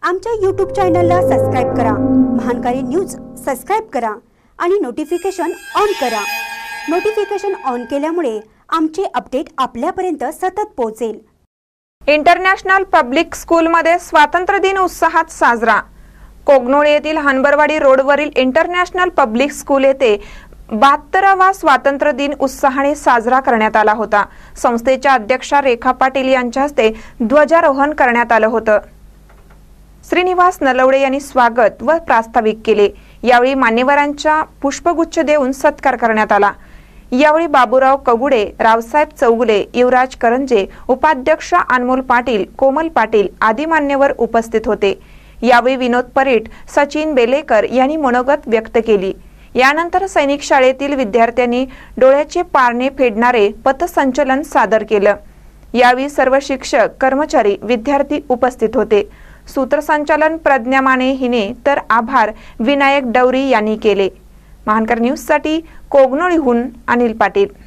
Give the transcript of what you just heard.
आमच्या YouTube चॅनलला subscribe करा, महानकारी न्यूज सबस्क्राइब करा आणि नोटिफिकेशन ऑन करा। नोटिफिकेशन ऑन केल्यामुळे आमचे अपडेट आपल्यापर्यंत सतत पोहोचेल। इंटरनॅशनल पब्लिक स्कूलमध्ये स्वातंत्र्य दिन उत्साहात साजरा। कोगनोळी येथील हनबरवाडी रोडवरील इंटरनॅशनल पब्लिक स्कूल येथे 72वा स्वातंत्र्य दिन उत्साहाने साजरा करण्यात आला होता। संस्थेच्या अध्यक्षा रेखा पाटील यांच्या हस्ते ध्वजारोहण करण्यात आलं होतं। श्रीनिवास नलवडे यांनी स्वागत व प्रास्ताविक केले। यावेळी मान्यवरांच्या पुष्पगुच्छ देऊन सत्कार करण्यात आला। यावेळी बाबूराव कगुडे, रावसाहेब चौगुले, युवराज करंजे, उपाध्यक्ष अनमोल पाटील, कोमल पाटील आदी मान्यवर उपस्थित होते। यावेळी विनोद परीट, सचिन बेलेकर यांनी मनोगत व्यक्त केली। यानंतर सैनिक शाळेतील विद्यार्थ्यांनी डोळ्याचे पारणे फेडणारे पथसंचलन सादर केलं। यावेळी सर्व शिक्षक, कर्मचारी, विद्यार्थी उपस्थित होते। सूत्रसंचालन प्रज्ञा माने हिने तर आभार विनायक डवरी यांनी केले। महानकर न्यूज साठी कोगनोळीहून अनिल पाटील।